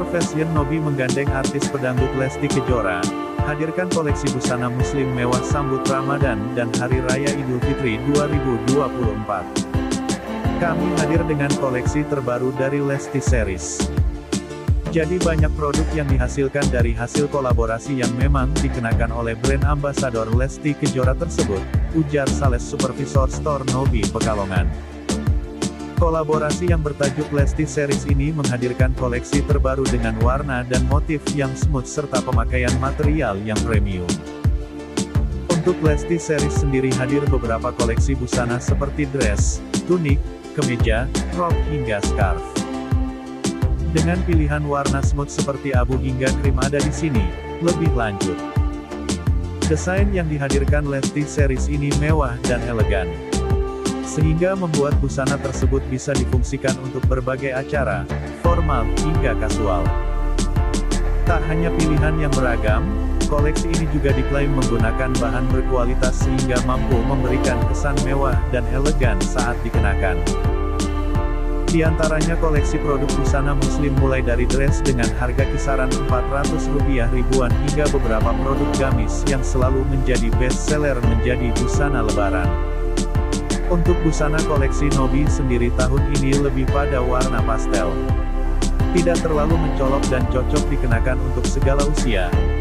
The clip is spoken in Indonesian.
Fashion Nobi menggandeng artis pedangdut Lesti Kejora, hadirkan koleksi busana muslim mewah sambut Ramadan dan Hari Raya Idul Fitri 2024. Kami hadir dengan koleksi terbaru dari Lesti Series. Jadi banyak produk yang dihasilkan dari hasil kolaborasi yang memang dikenakan oleh brand ambasador Lesti Kejora tersebut, ujar Sales Supervisor Store Nobi Pekalongan. Kolaborasi yang bertajuk Lesti Series ini menghadirkan koleksi terbaru dengan warna dan motif yang smooth serta pemakaian material yang premium. Untuk Lesti Series sendiri hadir beberapa koleksi busana seperti dress, tunik, kemeja, rok hingga scarf. Dengan pilihan warna smooth seperti abu hingga krim ada di sini. Lebih lanjut, desain yang dihadirkan Lesti Series ini mewah dan elegan, sehingga membuat busana tersebut bisa difungsikan untuk berbagai acara, formal, hingga kasual. Tak hanya pilihan yang beragam, koleksi ini juga diklaim menggunakan bahan berkualitas sehingga mampu memberikan kesan mewah dan elegan saat dikenakan. Di antaranya koleksi produk busana muslim mulai dari dress dengan harga kisaran Rp400 ribuan hingga beberapa produk gamis yang selalu menjadi best seller menjadi busana lebaran. Untuk busana koleksi Nobi sendiri tahun ini lebih pada warna pastel. Tidak terlalu mencolok dan cocok dikenakan untuk segala usia,